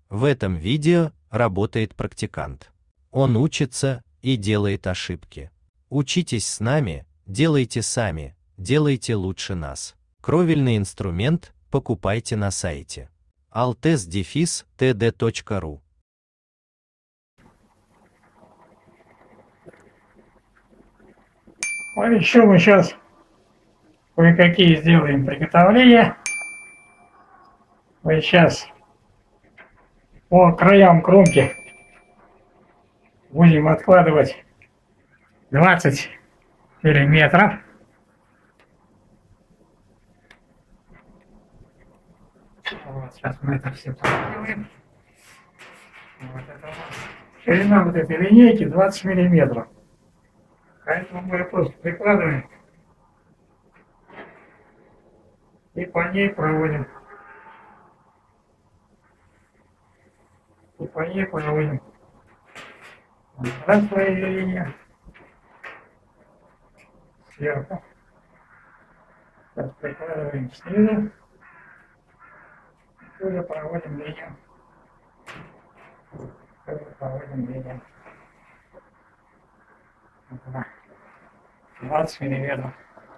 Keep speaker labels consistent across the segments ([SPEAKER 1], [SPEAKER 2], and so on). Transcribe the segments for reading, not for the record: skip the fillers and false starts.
[SPEAKER 1] В этом видео работает практикант. Он учится и делает ошибки. Учитесь с нами, делайте сами, делайте лучше нас. Кровельный инструмент покупайте на сайте altes-td.ru.
[SPEAKER 2] А еще мы сейчас кое-какие сделаем приготовления. Мы сейчас по краям кромки будем откладывать 20 миллиметров. Вот, сейчас мы это все проделаем. Вот это вот. Ширина вот этой линейки 20 миллиметров. Поэтому мы просто прикладываем и по ней проводим. И по ней проводим. Раз провели линию. Сверху. Сейчас прикладываем снизу. Тоже проводим линию. Тоже проводим линию. 20 миллиметров.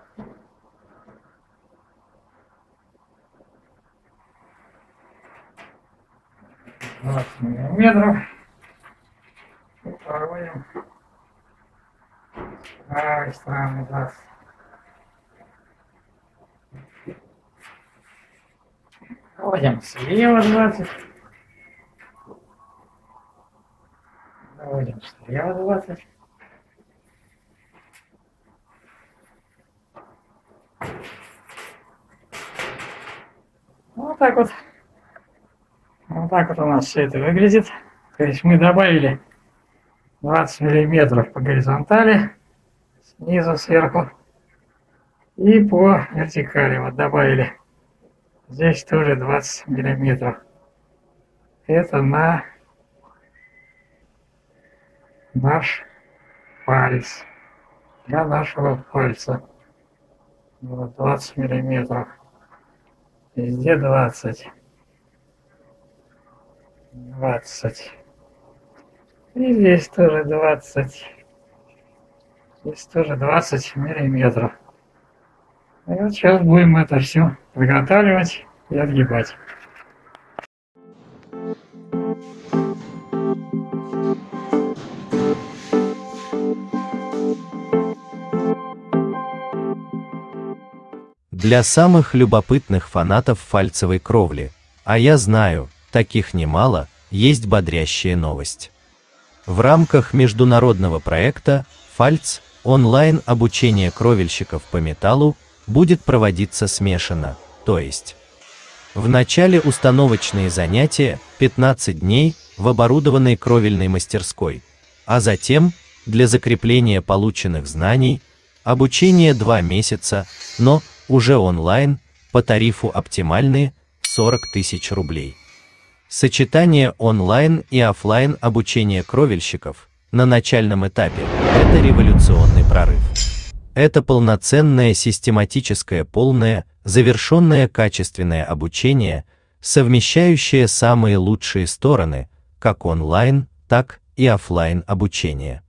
[SPEAKER 2] И проводим с правой стороны 20. Проводим слева 20. Проводим слева 20. Вот так вот. Вот так вот у нас все это выглядит. То есть мы добавили 20 миллиметров по горизонтали, снизу, сверху, и по вертикали вот добавили. Здесь тоже 20 миллиметров. Это на наш палец. Для нашего пальца. Вот 20 миллиметров. Везде 20. 20. И здесь тоже 20. Здесь тоже 20 миллиметров. И вот сейчас будем это все подготавливать и отгибать.
[SPEAKER 1] Для самых любопытных фанатов фальцевой кровли, а я знаю, таких немало, есть бодрящая новость. В рамках международного проекта «Фальц» онлайн обучение кровельщиков по металлу будет проводиться смешанно, то есть в начале установочные занятия 15 дней в оборудованной кровельной мастерской, а затем для закрепления полученных знаний обучение 2 месяца, но уже онлайн по тарифу оптимальные 40 тысяч рублей. Сочетание онлайн и офлайн обучения кровельщиков на начальном этапе – это революционный прорыв. Это полноценное систематическое, полное, завершенное качественное обучение, совмещающее самые лучшие стороны, как онлайн, так и офлайн обучения.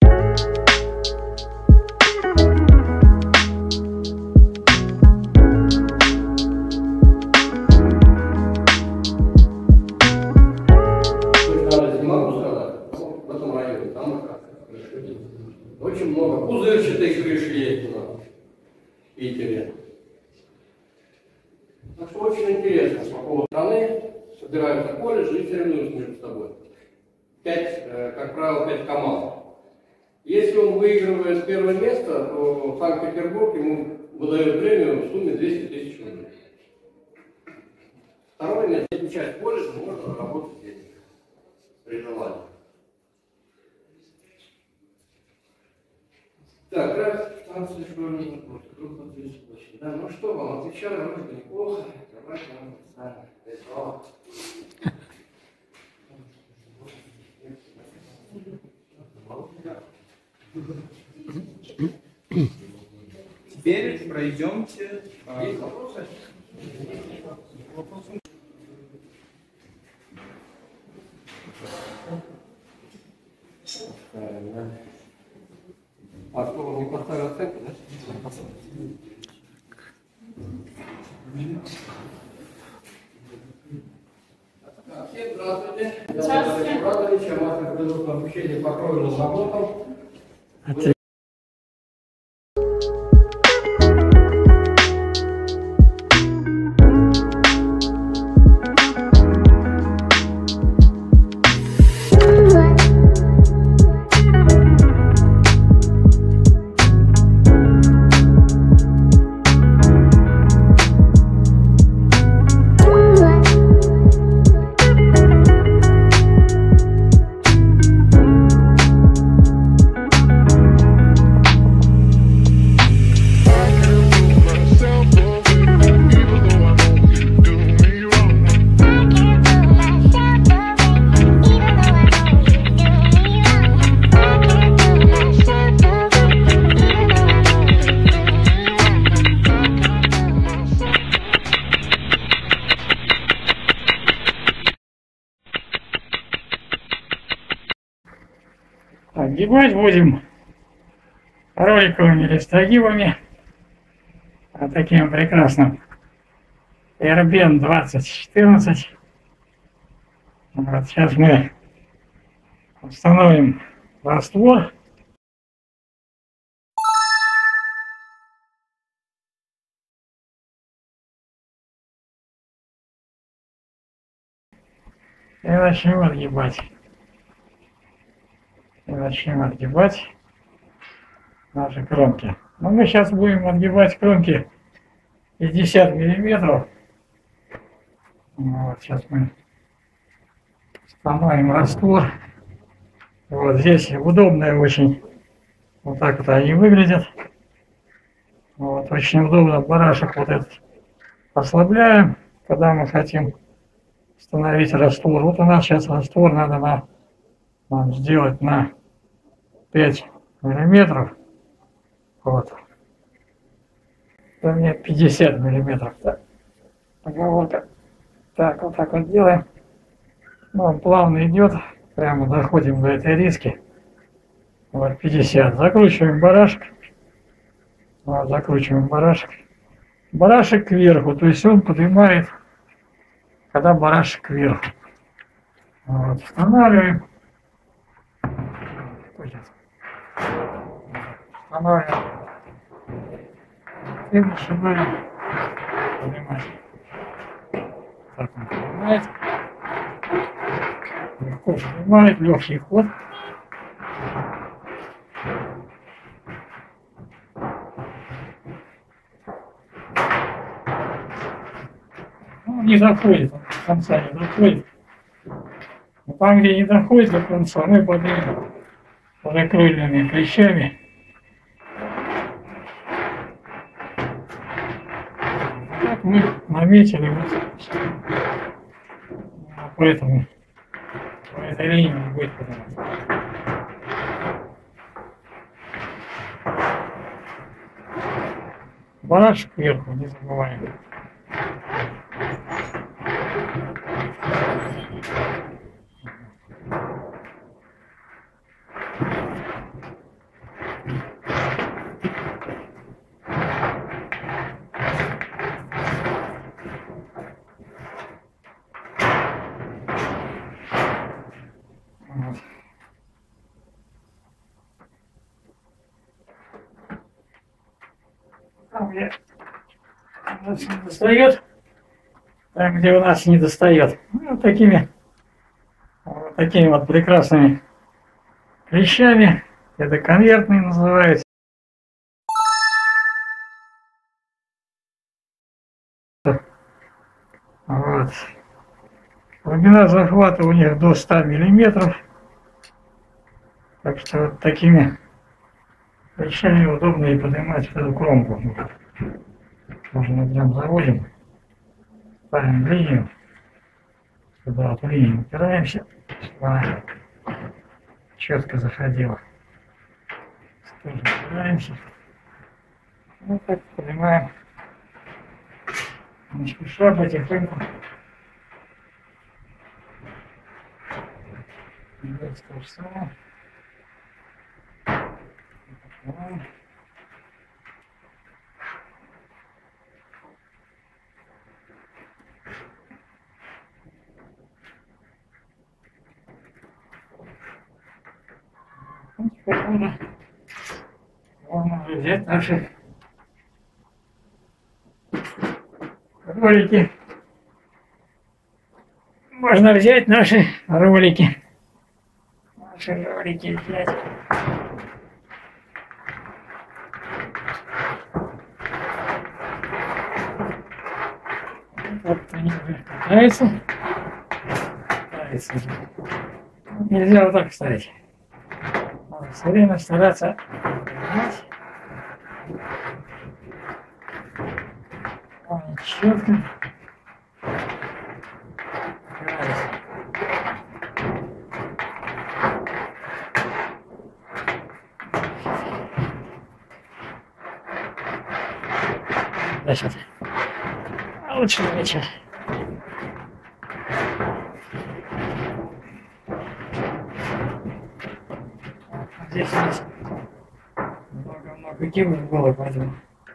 [SPEAKER 3] Очень много пузырчатых крыш есть у нас в Питере. Так что очень интересно, с какого страны собираются колледжи и соревнуются между собой. 5, как правило, 5 команд. Если он выигрывает первое место, то Санкт-Петербург ему выдает премию в сумме 200 тысяч рублей. Второе место, часть колледжа можно работать здесь, при желании. Так, раз, станция школьная, да, ну что вам, отвечали, вроде неплохо, давайте нам сами.
[SPEAKER 4] Теперь пройдемте.
[SPEAKER 3] Есть вопросы? Он поставил оценку, да? Всем здравствуйте.
[SPEAKER 5] Здравствуйте.
[SPEAKER 3] Я Радович, мастер производственного обучения по кровельным работам.
[SPEAKER 2] Огибать будем роликовыми листогибами, таким прекрасным Erben 2014. Вот сейчас мы установим раствор. И начнем отгибать. Наши кромки. Но мы сейчас будем отгибать кромки 50 миллиметров. Вот сейчас мы установим раствор. Вот здесь удобно очень. Вот так вот они выглядят. Вот очень удобно. Барашек вот этот ослабляем, когда мы хотим установить раствор. Вот у нас сейчас раствор надо нам сделать на 5 миллиметров. Вот. У меня 50 миллиметров. Так. Оговорка. Так, вот так вот делаем. Ну, он плавно идет. Прямо доходим до этой риски. Вот 50. Закручиваем барашек. Вот, закручиваем барашек. Барашек кверху. То есть он поднимает, когда барашек кверху. Вот, устанавливаем. Устанавливаем. И начинаем поднимать. Так он поднимает. Легко поднимает, легкий ход. Ну, не доходит, он до конца не доходит. Но там, где не доходит до конца, мы поднимем закрыльными клещами. Так мы наметили вот поэтому по этой линии не будет подниматься. Барашек вверху, не забываем. Там, где у нас не достает, там, где у нас не достает. Ну, вот такими вот прекрасными клещами. Это конвертный называется. Вот. Глубина захвата у них до 100 миллиметров. Так что вот такими клещами удобно и поднимать эту кромку. Можно прям заводим, ставим линию, сюда вот в линию упираемся, чтобы она четко заходила. Тоже упираемся. Вот так поднимаем. Не спеша, потихоньку. Здесь то же самое. Можно взять наши ролики. Можно взять наши ролики. Наши ролики взять. Вот они уже катаются. Катаются уже. Нельзя вот так ставить. Надо все время стараться поднимать. Четко. Да, сейчас. А лучше вечер. Здесь есть много кибов в голову, поэтому.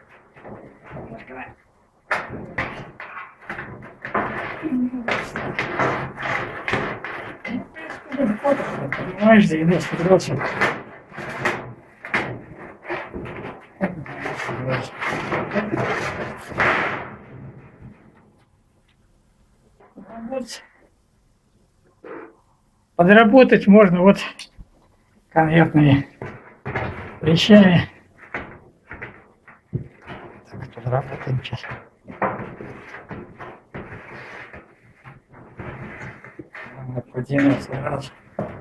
[SPEAKER 2] Понимаешь, 90 градусов. Вот. Подработать можно вот конвертными вещами. Так, подработаем сейчас. По 90 градусов.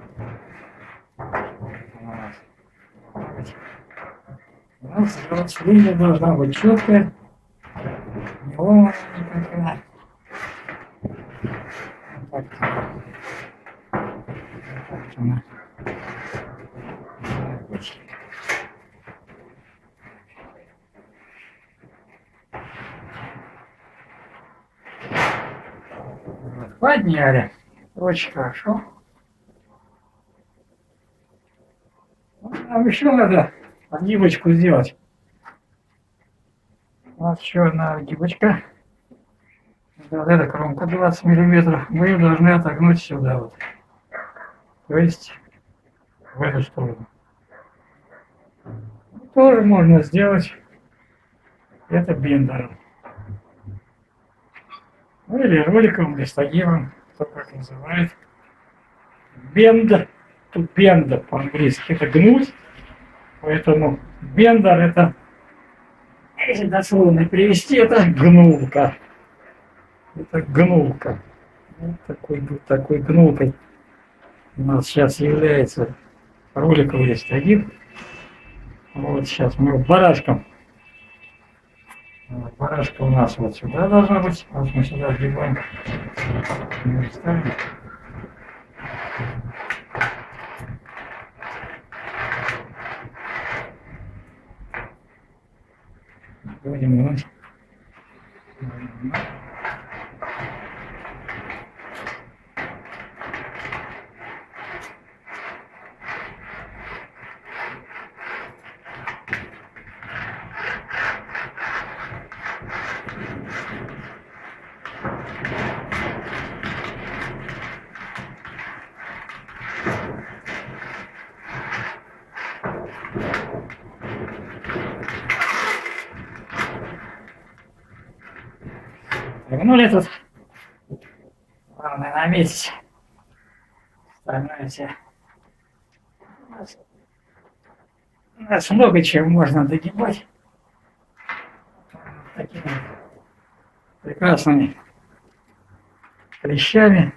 [SPEAKER 2] Линия должна быть четкая, не ломаная никакая. Вот так. Вот она. Вот, подняли. Очень хорошо. Нам еще надо отгибочку сделать. Вот еще одна отгибочка. Вот эта кромка 20 миллиметров. Мы ее должны отогнуть сюда вот. То есть в эту сторону. Тоже можно сделать это бендером. Ну или роликом, или стагивом, кто как называет. Бенд, тут бенда по-английски это гнуть. Поэтому бендер это, если дословно перевести, это гнулка. Это гнулка. Вот такой гнулкой у нас сейчас является роликовый стагив. Вот сейчас мы барашком. Барашка у нас вот сюда должна быть. Вот мы сюда вбиваем. Ставим. Будем гнуть. Вернули тут. Главное наметить. Остальное все. У нас много чего можно догибать. Такими прекрасными клещами.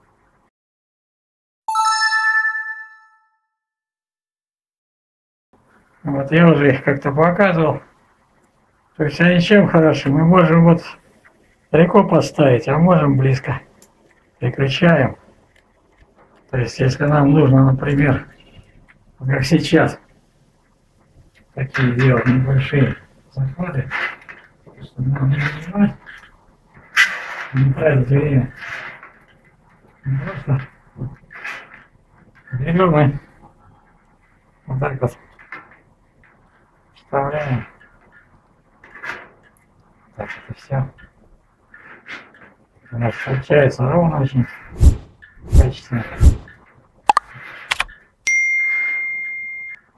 [SPEAKER 2] Вот я уже их как-то показывал. То есть они чем хороши? Мы можем вот далеко поставить, а можем близко. Переключаем. То есть если нам нужно, например, как сейчас, такие делать небольшие заходы, чтобы нам не занимать, не тратить время. Просто берем и вот так вот вставляем. Так, это все. У нас получается ровно очень качественно.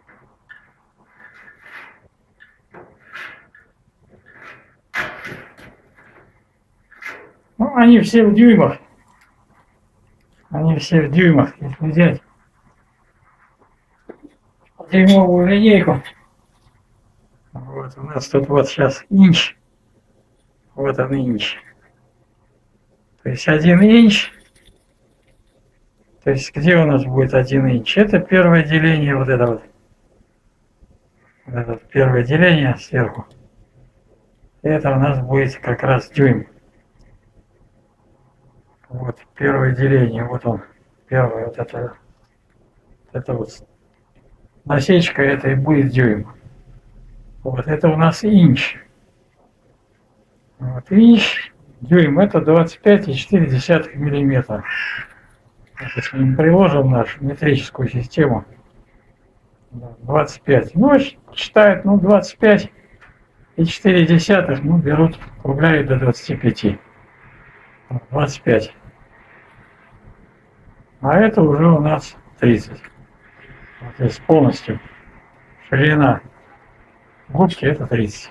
[SPEAKER 2] они все в дюймах. Они все в дюймах. Если взять дюймовую линейку, вот у нас тут вот сейчас инч. Вот он инч. То есть 1 инч. То есть где у нас будет 1 инч? Это первое деление, вот это вот. Вот это вот первое деление сверху. Это у нас будет как раз дюйм. Вот первое деление, вот он. Первое вот это вот насечка, это и будет дюйм. Вот это у нас инч. Вот инч, дюйм, это 25,4 миллиметра. Если мы приложим нашу метрическую систему, 25. Ну, считают, 25,4, берут, округляют до 25. 25. А это уже у нас 30. Вот, то есть полностью ширина губки это 30.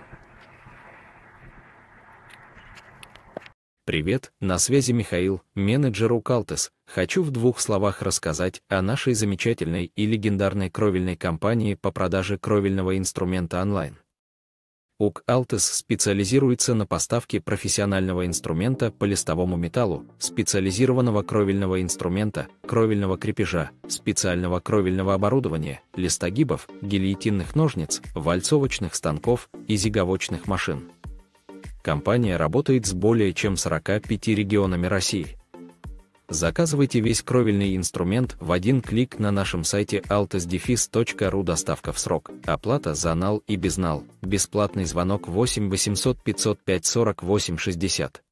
[SPEAKER 5] Привет, на связи Михаил, менеджер УК Altes. Хочу в 2 словах рассказать о нашей замечательной и легендарной кровельной компании по продаже кровельного инструмента онлайн. УК Altes специализируется на поставке профессионального инструмента по листовому металлу, специализированного кровельного инструмента, кровельного крепежа, специального кровельного оборудования, листогибов, гильотинных ножниц, вальцовочных станков и зиговочных машин. Компания работает с более чем 45 регионами России. Заказывайте весь кровельный инструмент в один клик на нашем сайте altes-ru. Доставка в срок, оплата за нал и безнал, бесплатный звонок 8 800 505 48 60.